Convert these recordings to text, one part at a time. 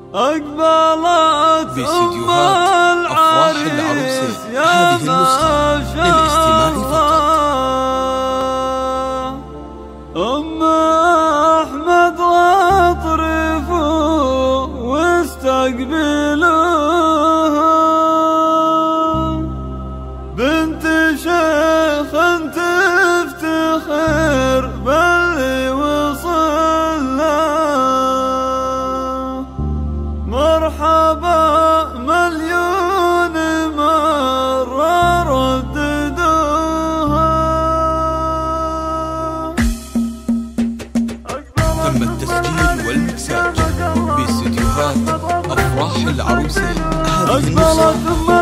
أقبلت باستديوهات أفراح العروسين. هذه النسخة للاستماع فقط. أم أحمد واطرفوا واستقبلوها، بنت شيخ تفتخر باللي وصل له، مرحبا مليون مرة رددوها. تم التسجيل والمكساج باستديوهات أفراح العروسين. هذه النسخة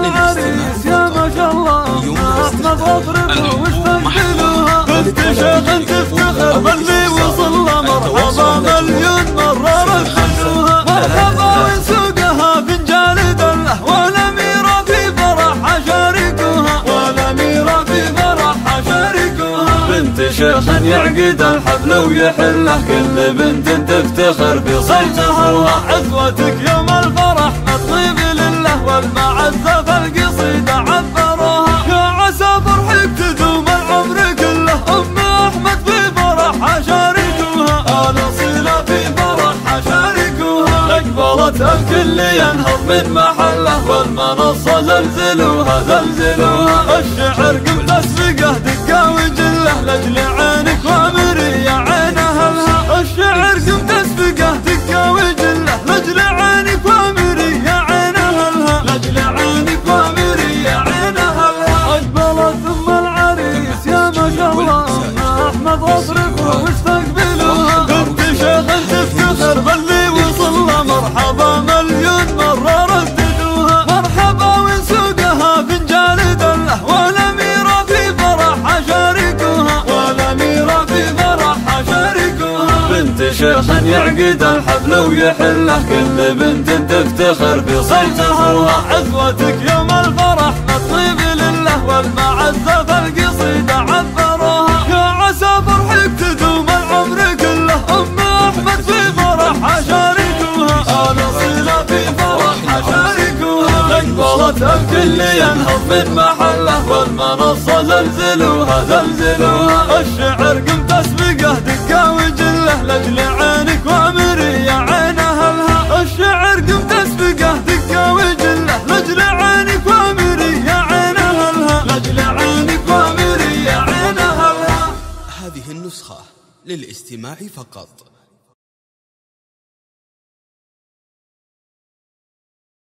للاستماع فقط. يوم الاستخدام العقود محفوظة. بنت شيخ تفتخر باللي وصل له، مرحبا مليون مرة رددوها. مرحبا ونسوقها فنجان دله، والأميرة في فرحها شاركوها، والأميرة في فرحها شاركوها. بنت شيخ يعقد الحفل ويحله، كل بنت تفتخر بصيتها. عزوتك يوم الفرح مطيب لله، والمعزة في القصيدة عبروها. يا عسى فرحك تدوم العمر كله، أم أحمد في فرحها شاركوها، آل صلة في فرحها شاركوها. أقبلت الكل ينهض من محله، والمنصة زلزلوها زلزلوها. الشعر قبل اسبقه دقة وجله، لأجل عينك وامري يا عين أهلها. الشعر قبل اسبقه دقة وجله، لأجل عينك وامري يا عين أهلها، لأجل عينك وامري يا عين أهلها. أقبلت أم العريس يا ما شاء الله، أحمد واصرفوا واستقبلوها. بنت شيخ تفتخر باللي وصل له، مرحبا مليون مرة رددوها. مرحبا ونسوقها فنجان دله، والأميرة في فرحها شاركوها، والأميرة في فرحها شاركوها. بنت شيخ يعقد الحفل ويحله، كل بنت تفتخر بصيتها. عزوتك يوم الفرح مطيب لله، والمعزة في القصيدة عبروها. يا عسى فرحك تدوم العمر كله، أم أحمد في فرحها شاركوها، آل صلة في فرحها شاركوها. أقبلت الكل ينهض من محله، والمنصة زلزلوها زلزلوها. الشعر قمت اسبقه دقة وجله، لأجل عينك وامري يا عين أهلها. الشعر قمت اسبقه دقة وجله، لأجل عينك وامري يا عين أهلها، لأجل عينك وامري يا عين أهلها. هذه النسخة للاستماع فقط.